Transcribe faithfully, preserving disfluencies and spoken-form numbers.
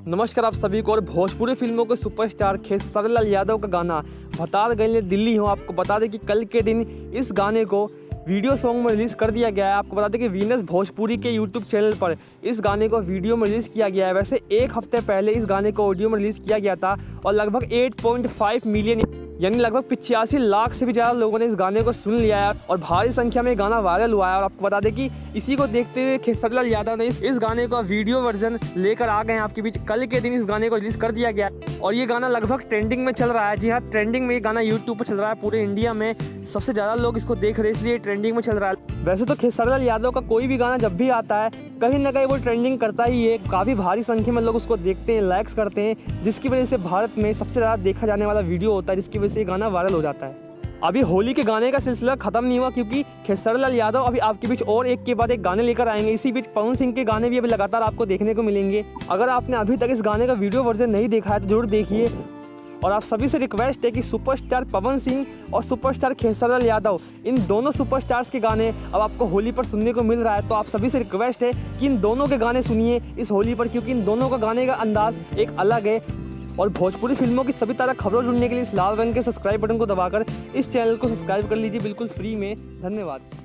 नमस्कार आप सभी को। और भोजपुरी फिल्मों के सुपरस्टार खेसारी लाल यादव का गाना भतार गइले दिल्ली हो, आपको बता दें कि कल के दिन इस गाने को वीडियो सॉन्ग में रिलीज़ कर दिया गया है। आपको बता दें कि वीनस भोजपुरी के यूट्यूब चैनल पर इस गाने को वीडियो में रिलीज़ किया गया है। वैसे एक हफ्ते पहले इस गाने को ऑडियो में रिलीज़ किया गया था और लगभग आठ पॉइंट पाँच मिलियन यानी लगभग पिचासी लाख से भी ज़्यादा लोगों ने इस गाने को सुन लिया है और भारी संख्या में गाना वायरल हुआ है। और आपको बता दें कि इसी को देखते हुए खेसारी लाल यादव ने इस गाने का वीडियो वर्जन लेकर आ गए हैं आपके बीच। कल के दिन इस गाने को रिलीज़ कर दिया गया और ये गाना लगभग ट्रेंडिंग में चल रहा है। जी हाँ, ट्रेंडिंग में ये गाना यूट्यूब पर चल रहा है। पूरे इंडिया में सबसे ज़्यादा लोग इसको देख रहे हैं, इसलिए ट्रेंडिंग में चल रहा है। वैसे तो खेसारी लाल यादव का कोई भी गाना जब भी आता है कहीं ना कहीं वो ट्रेंडिंग करता ही है। काफ़ी भारी संख्या में लोग उसको देखते हैं, लाइक्स करते हैं, जिसकी वजह से भारत में सबसे ज़्यादा देखा जाने वाला वीडियो होता है, जिसकी वजह से ये गाना वायरल हो जाता है। अभी होली के गाने का सिलसिला खत्म नहीं हुआ, क्योंकि खेसारी लाल यादव अभी आपके बीच और एक के बाद एक गाने लेकर आएंगे। इसी बीच पवन सिंह के गाने भी अभी लगातार आपको देखने को मिलेंगे। अगर आपने अभी तक इस गाने का वीडियो वर्जन नहीं देखा है तो जरूर देखिए। और आप सभी से रिक्वेस्ट है कि सुपरस्टार पवन सिंह और सुपरस्टार खेसारी लाल यादव, इन दोनों सुपरस्टार्स के गाने अब आपको होली पर सुनने को मिल रहा है। तो आप सभी से रिक्वेस्ट है कि इन दोनों के गाने सुनिए इस होली पर, क्योंकि इन दोनों का गाने का अंदाज एक अलग है। और भोजपुरी फिल्मों की सभी तरह खबरों सुनने के लिए इस लाल रंग के सब्सक्राइब बटन को दबाकर इस चैनल को सब्सक्राइब कर लीजिए बिल्कुल फ्री में। धन्यवाद।